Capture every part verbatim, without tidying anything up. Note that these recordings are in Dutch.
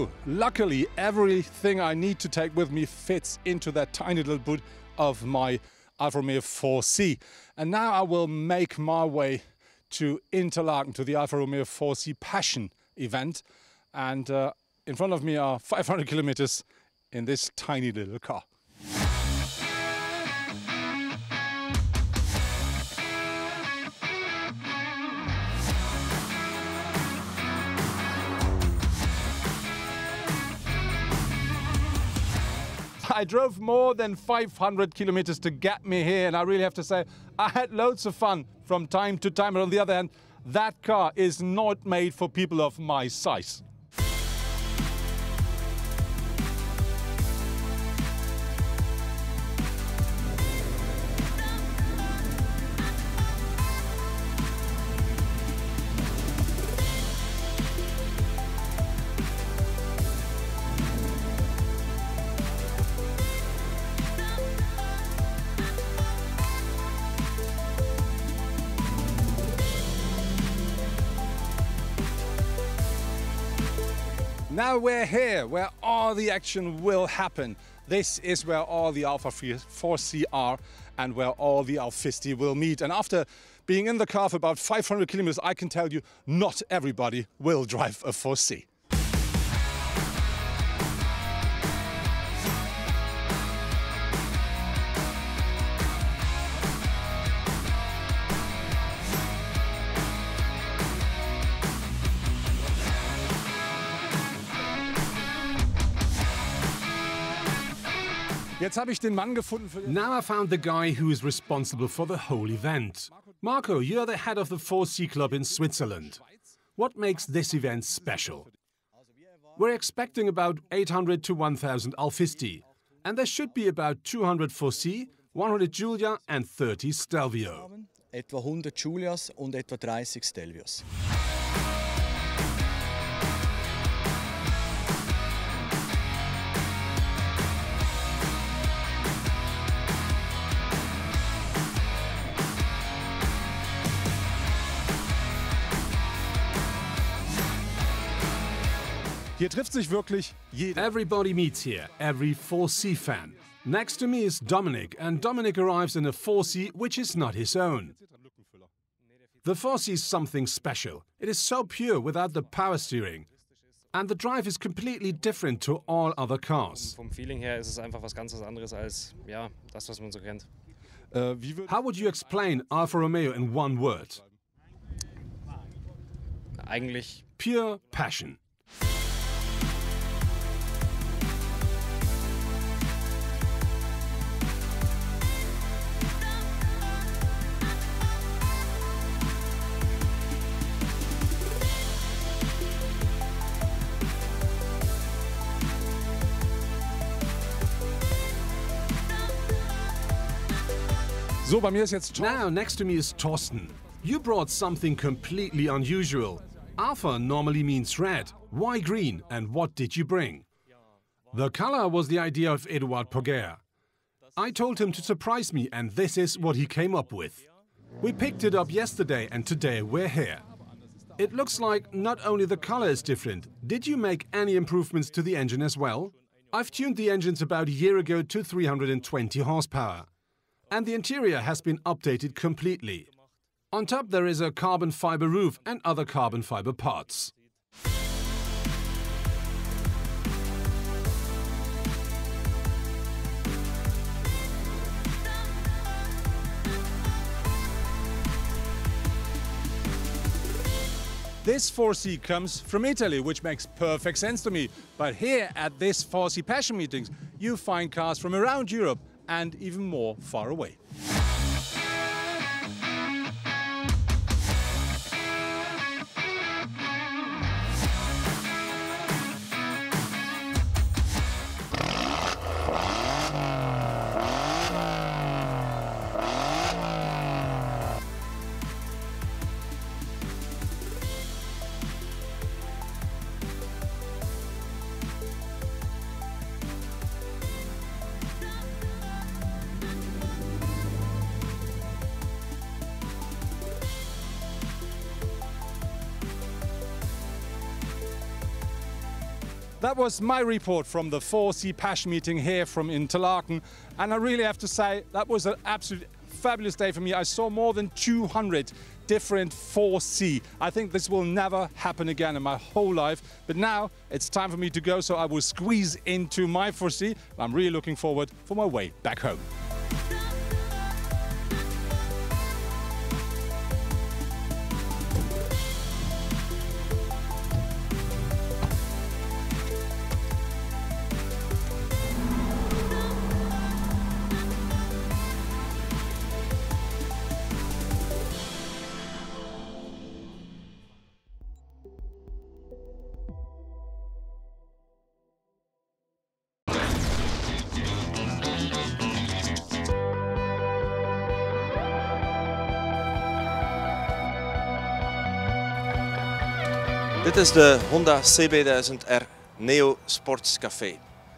So, luckily, everything I need to take with me fits into that tiny little boot of my Alfa Romeo four C. And now I will make my way to Interlaken, to the Alfa Romeo four C Passion event. And uh, in front of me are five hundred kilometers in this tiny little car. I drove more than five hundred kilometers to get me here, and I really have to say I had loads of fun from time to time. But on the other hand, that car is not made for people of my size. Now we're here, where all the action will happen. This is where all the Alfa four C are and where all the Alfisti will meet. And after being in the car for about five hundred kilometers, I can tell you, not everybody will drive a four C. Now I found the guy who is responsible for the whole event. Marco, you're the head of the four C Club in Switzerland. What makes this event special? We're expecting about eight hundred to one thousand Alfisti, and there should be about two hundred four C, one hundred Giulia and thirty Stelvio. Etwa hundert Giulias und etwa dreißig Stelvios. Hier trifft sich wirklich jeder. Everybody meets here, every four C fan. Next to me is Dominic, and Dominic arrives in a four C which is not his own. The four C is something special. It is so pure without the power steering. And the drive is completely different to all other cars. Vom Feeling her ist es einfach was ganz anderes als ja, das, was man so kennt. How would you explain Alfa Romeo in one word? Eigentlich pure passion. So, bei mir ist jetzt Now, next to me is Torsten. You brought something completely unusual. Alpha normally means red. Why green? And what did you bring? The color was the idea of Eduard Poguer. I told him to surprise me, and this is what he came up with. We picked it up yesterday, and today we're here. It looks like not only the color is different. Did you make any improvements to the engine as well? I've tuned the engines about a year ago to three hundred twenty horsepower. And the interior has been updated completely. On top there is a carbon fiber roof and other carbon fiber parts. This four C comes from Italy, which makes perfect sense to me. But here at this four C Passion meetings, you find cars from around Europe and even more far away. that was my report from the four C Passion meeting here from Interlaken. And I really have to say, that was an absolute fabulous day for me. I saw more than two hundred different four C. I think this will never happen again in my whole life. But now it's time for me to go, so I will squeeze into my four C. I'm really looking forward for my way back home. Dit is de Honda C B duizend R Neo Sports Café.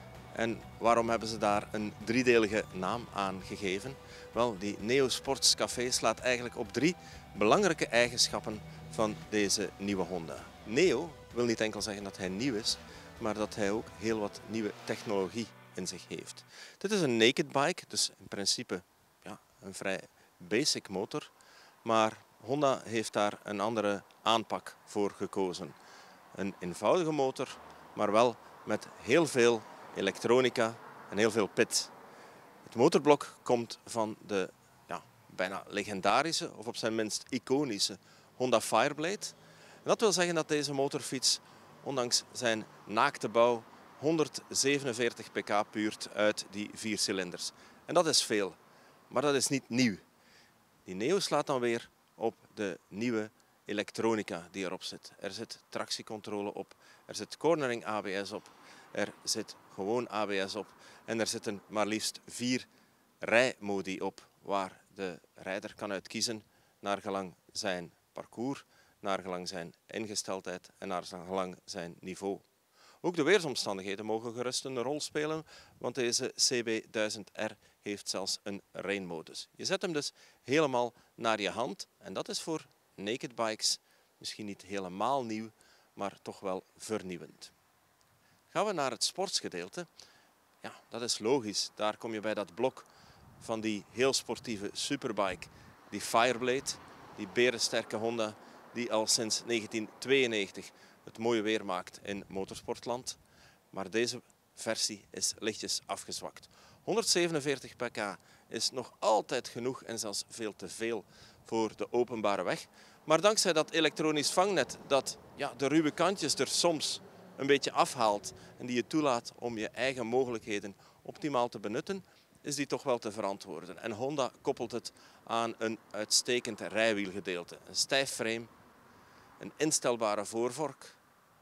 En waarom hebben ze daar een driedelige naam aan gegeven? Wel, die Neo Sports Café slaat eigenlijk op drie belangrijke eigenschappen van deze nieuwe Honda. Neo wil niet enkel zeggen dat hij nieuw is, maar dat hij ook heel wat nieuwe technologie in zich heeft. Dit is een naked bike, dus in principe ja, een vrij basic motor, maar Honda heeft daar een andere aanpak voor gekozen. Een eenvoudige motor, maar wel met heel veel elektronica en heel veel pit. Het motorblok komt van de ja, bijna legendarische, of op zijn minst iconische, Honda Fireblade. En dat wil zeggen dat deze motorfiets, ondanks zijn naakte bouw, honderdzevenenveertig pk puurt uit die vier cilinders. En dat is veel, maar dat is niet nieuw. Die Neo slaat dan weer op de nieuwe elektronica die erop zit. Er zit tractiecontrole op, er zit cornering A B S op, er zit gewoon A B S op en er zitten maar liefst vier rijmodi op waar de rijder kan uitkiezen naar gelang zijn parcours, naar gelang zijn ingesteldheid en naar gelang zijn niveau. Ook de weersomstandigheden mogen gerust een rol spelen, want deze C B duizend R heeft zelfs een rainmodus. Je zet hem dus helemaal naar je hand en dat is voor naked bikes misschien niet helemaal nieuw, maar toch wel vernieuwend. Gaan we naar het sportsgedeelte? Ja, dat is logisch. Daar kom je bij dat blok van die heel sportieve superbike, die Fireblade, die berensterke Honda, die al sinds negentien tweeënnegentig het mooie weer maakt in motorsportland. Maar deze versie is lichtjes afgezwakt. honderdzevenenveertig pk is nog altijd genoeg en zelfs veel te veel voor de openbare weg. Maar dankzij dat elektronisch vangnet dat ja, de ruwe kantjes er soms een beetje afhaalt en die je toelaat om je eigen mogelijkheden optimaal te benutten, is die toch wel te verantwoorden. En Honda koppelt het aan een uitstekend rijwielgedeelte. Een stijf frame, een instelbare voorvork,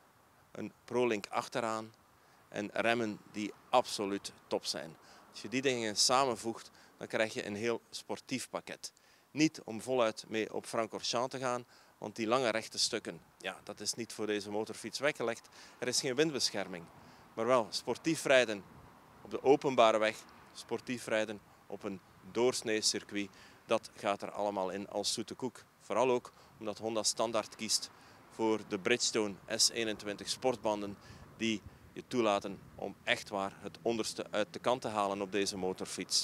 een ProLink achteraan en remmen die absoluut top zijn. Als je die dingen samenvoegt, dan krijg je een heel sportief pakket. Niet om voluit mee op Francorchamps te gaan, want die lange rechte stukken, ja, dat is niet voor deze motorfiets weggelegd. Er is geen windbescherming, maar wel sportief rijden op de openbare weg, sportief rijden op een doorsnee circuit, dat gaat er allemaal in als zoete koek. Vooral ook omdat Honda standaard kiest voor de Bridgestone S eenentwintig sportbanden die je toelaten om echt waar het onderste uit de kant te halen op deze motorfiets.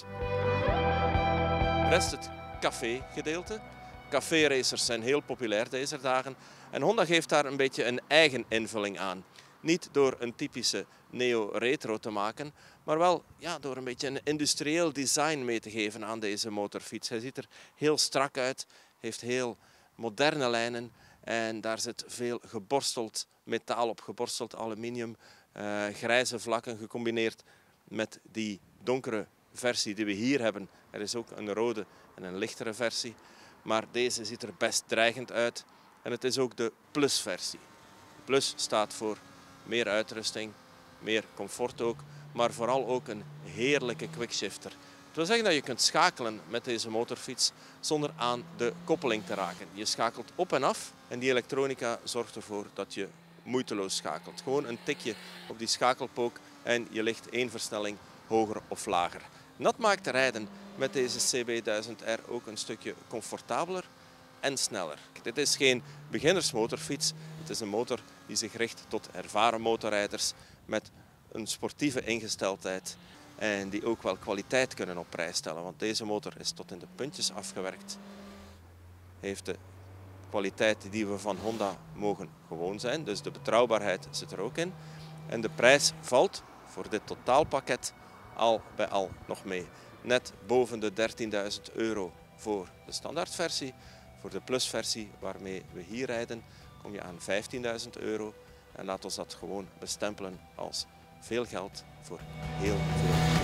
Rest het café-gedeelte. Café-racers zijn heel populair deze dagen en Honda geeft daar een beetje een eigen invulling aan. Niet door een typische neo-retro te maken, maar wel ja, door een beetje een industrieel design mee te geven aan deze motorfiets. Hij ziet er heel strak uit, heeft heel moderne lijnen en daar zit veel geborsteld metaal op, geborsteld aluminium, uh, grijze vlakken gecombineerd met die donkere versie die we hier hebben. Er is ook een rode en een lichtere versie, maar deze ziet er best dreigend uit en het is ook de Plus-versie. Plus staat voor meer uitrusting, meer comfort ook, maar vooral ook een heerlijke quickshifter. Het wil zeggen dat je kunt schakelen met deze motorfiets zonder aan de koppeling te raken. Je schakelt op en af en die elektronica zorgt ervoor dat je moeiteloos schakelt. Gewoon een tikje op die schakelpook en je ligt één versnelling hoger of lager. En dat maakt de rijden met deze C B duizend R ook een stukje comfortabeler en sneller. Dit is geen beginnersmotorfiets, het is een motor die zich richt tot ervaren motorrijders met een sportieve ingesteldheid en die ook wel kwaliteit kunnen op prijs stellen. Want deze motor is tot in de puntjes afgewerkt. Heeft de kwaliteit die we van Honda mogen gewoon zijn, dus de betrouwbaarheid zit er ook in. En de prijs valt voor dit totaalpakket al bij al nog mee. Net boven de dertienduizend euro voor de standaardversie. Voor de plusversie waarmee we hier rijden kom je aan vijftienduizend euro. En laat ons dat gewoon bestempelen als veel geld voor heel veel geld.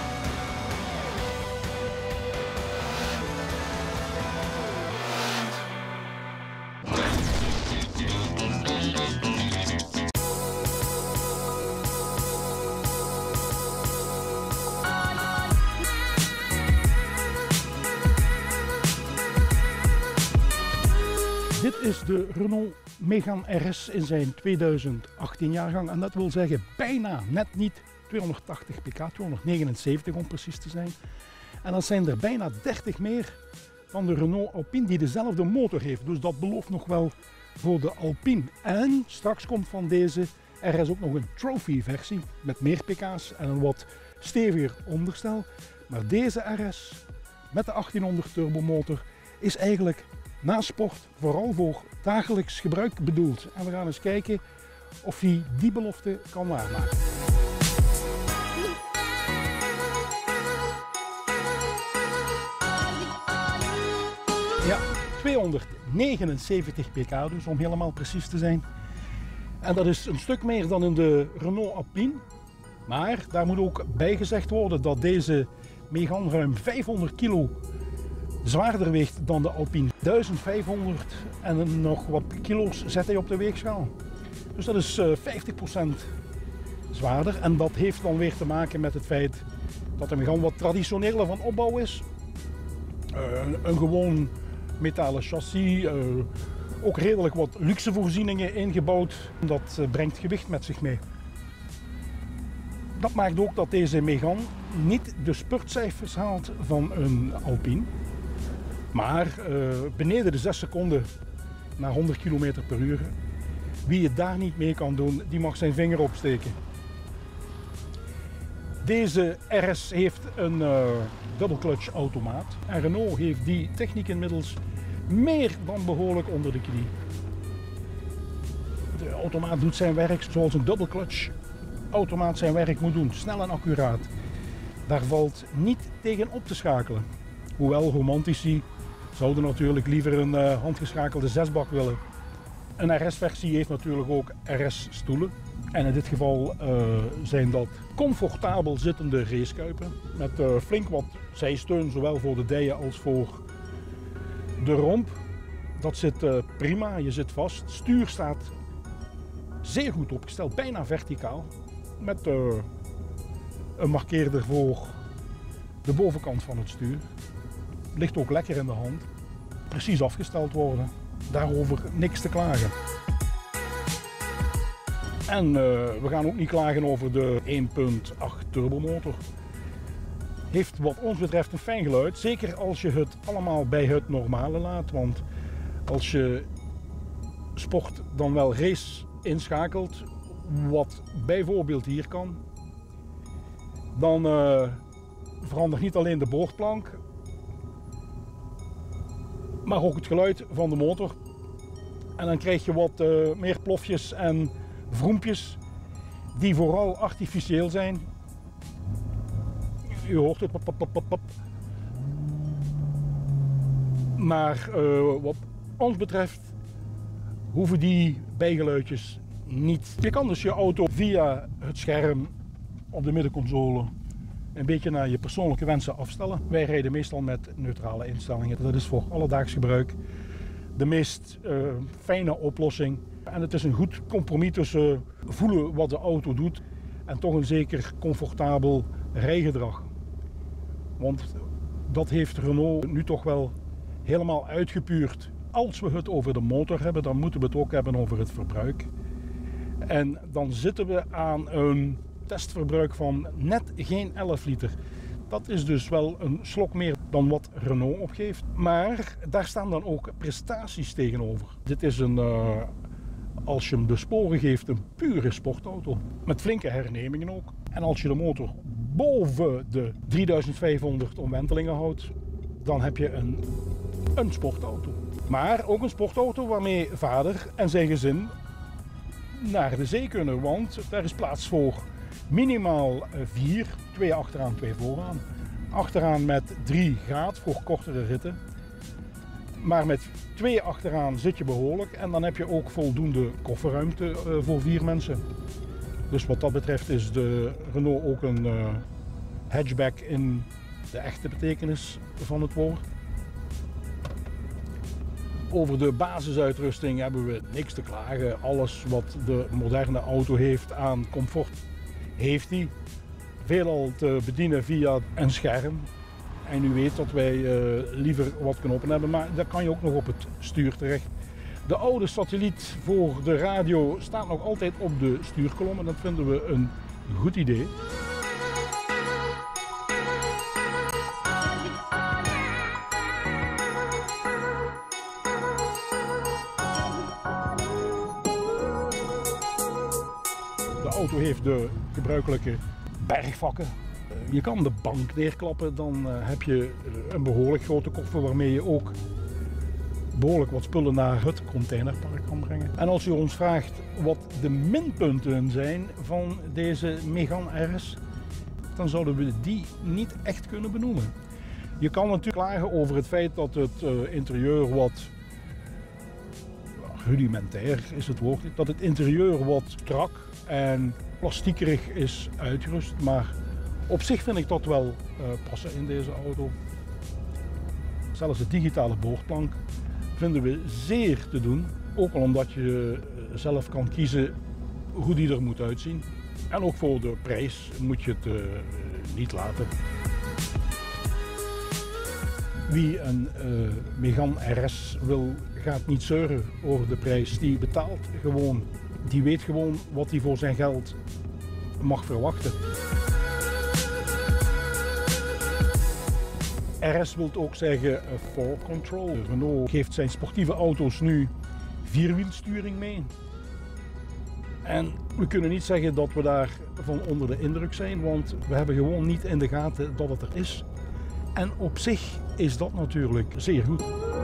Dit is de Renault Megane R S in zijn tweeduizend achttien jaargang en dat wil zeggen bijna net niet tweehonderdtachtig pk, tweehonderdnegenenzeventig om precies te zijn. En dat zijn er bijna dertig meer dan de Renault Alpine die dezelfde motor heeft, dus dat belooft nog wel voor de Alpine. En straks komt van deze R S ook nog een trophy versie met meer pk's en een wat steviger onderstel. Maar deze R S met de achttienhonderd turbomotor is eigenlijk na sport vooral voor dagelijks gebruik bedoeld. En we gaan eens kijken of hij die belofte kan waarmaken. Ja, tweehonderdnegenenzeventig pk dus, om helemaal precies te zijn. En dat is een stuk meer dan in de Renault Alpine. Maar daar moet ook bij gezegd worden dat deze Megane ruim vijfhonderd kilo zwaarder weegt dan de Alpine. duizend vijfhonderd en nog wat kilo's zet hij op de weegschaal. Dus dat is vijftig procent zwaarder. En dat heeft dan weer te maken met het feit dat de Megane wat traditioneler van opbouw is. Uh, een, een gewoon metalen chassis, uh, ook redelijk wat luxe voorzieningen ingebouwd. Dat uh, brengt gewicht met zich mee. Dat maakt ook dat deze Megane niet de spurtcijfers haalt van een Alpine. Maar uh, beneden de zes seconden naar honderd kilometer per uur. Wie het daar niet mee kan doen, die mag zijn vinger opsteken. Deze R S heeft een uh, double clutch automaat. En Renault heeft die techniek inmiddels meer dan behoorlijk onder de knie. De automaat doet zijn werk zoals een double clutch automaat zijn werk moet doen. Snel en accuraat. Daar valt niet tegen op te schakelen. Hoewel romantici zouden natuurlijk liever een uh, handgeschakelde zesbak willen. Een R S-versie heeft natuurlijk ook R S-stoelen. En in dit geval uh, zijn dat comfortabel zittende racekuipen. Met uh, flink wat zijsteun, zowel voor de dijen als voor de romp. Dat zit uh, prima, je zit vast. Het stuur staat zeer goed opgesteld, bijna verticaal. Met uh, een markeerder voor de bovenkant van het stuur. Ligt ook lekker in de hand. Precies afgesteld worden. Daarover niks te klagen. En uh, we gaan ook niet klagen over de één komma acht turbomotor. Heeft wat ons betreft een fijn geluid. Zeker als je het allemaal bij het normale laat. Want als je sport dan wel race inschakelt, wat bijvoorbeeld hier kan, dan uh, verandert niet alleen de boordplank, maar ook het geluid van de motor. En dan krijg je wat uh, meer plofjes en vroempjes die vooral artificieel zijn. U hoort het. Pop, pop, pop, pop. Maar uh, wat ons betreft hoeven die bijgeluidjes niet. Je kan dus je auto via het scherm op de middenconsole een beetje naar je persoonlijke wensen afstellen. Wij rijden meestal met neutrale instellingen. Dat is voor alledaags gebruik de meest uh, fijne oplossing. En het is een goed compromis tussen voelen wat de auto doet en toch een zeker comfortabel rijgedrag. Want dat heeft Renault nu toch wel helemaal uitgepuurd. Als we het over de motor hebben, dan moeten we het ook hebben over het verbruik. En dan zitten we aan een testverbruik van net geen elf liter. Dat is dus wel een slok meer dan wat Renault opgeeft. Maar daar staan dan ook prestaties tegenover. Dit is een uh, als je hem de sporen geeft, een pure sportauto. Met flinke hernemingen ook. En als je de motor boven de drieduizend vijfhonderd omwentelingen houdt, dan heb je een, een sportauto. Maar ook een sportauto waarmee vader en zijn gezin naar de zee kunnen. Want daar is plaats voor minimaal vier, twee achteraan, twee vooraan. Achteraan met drie gaat voor kortere ritten. Maar met twee achteraan zit je behoorlijk en dan heb je ook voldoende kofferruimte voor vier mensen. Dus wat dat betreft is de Renault ook een uh, hatchback in de echte betekenis van het woord. Over de basisuitrusting hebben we niks te klagen. Alles wat de moderne auto heeft aan comfort, heeft hij. Veelal te bedienen via een scherm. En u weet dat wij uh, liever wat knoppen hebben, maar dat kan je ook nog op het stuur terecht. De oude satelliet voor de radio staat nog altijd op de stuurkolom en dat vinden we een goed idee. De auto heeft de gebruikelijke bergvakken. Je kan de bank neerklappen, dan heb je een behoorlijk grote koffer waarmee je ook behoorlijk wat spullen naar het containerpark kan brengen. En als u ons vraagt wat de minpunten zijn van deze Megane R S, dan zouden we die niet echt kunnen benoemen. Je kan natuurlijk klagen over het feit dat het uh, interieur wat rudimentair is het woord, dat het interieur wat strak en plastiekerig is uitgerust, maar op zich vind ik dat wel uh, passen in deze auto. Zelfs de digitale boordplank vinden we zeer te doen. Ook al omdat je zelf kan kiezen hoe die er moet uitzien. En ook voor de prijs moet je het uh, niet laten. Wie een uh, Megane R S wil, gaat niet zeuren over de prijs. Die betaalt gewoon. Die weet gewoon wat hij voor zijn geld mag verwachten. R S wil ook zeggen four control. Renault geeft zijn sportieve auto's nu vierwielsturing mee. En we kunnen niet zeggen dat we daarvan onder de indruk zijn, want we hebben gewoon niet in de gaten dat het er is. En op zich is dat natuurlijk zeer goed.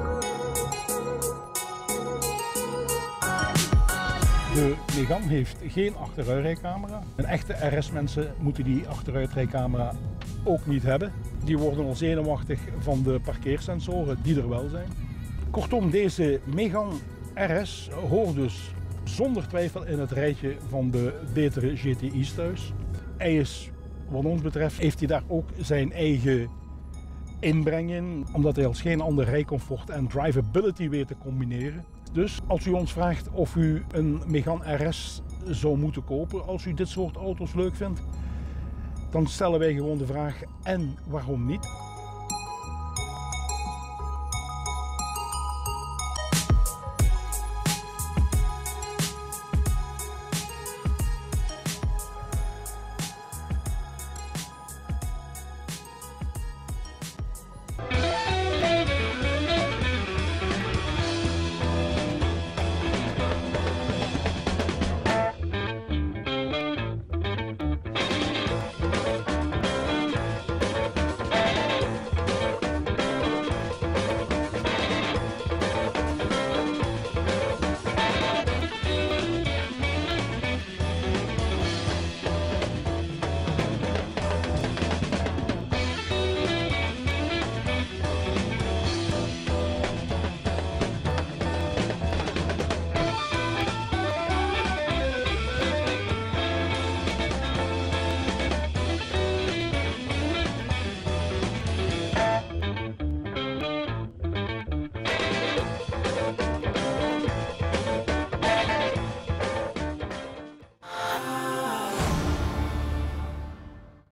De Megane heeft geen achteruitrijcamera. Een echte R S-mensen moeten die achteruitrijcamera ook niet hebben. Die worden al zenuwachtig van de parkeersensoren die er wel zijn. Kortom, deze Megane R S hoort dus zonder twijfel in het rijtje van de betere G T I's thuis. Hij is, wat ons betreft, heeft hij daar ook zijn eigen inbreng in, omdat hij als geen ander rijcomfort en drivability weet te combineren. Dus als u ons vraagt of u een Megane R S zou moeten kopen, als u dit soort auto's leuk vindt, dan stellen wij gewoon de vraag: en waarom niet?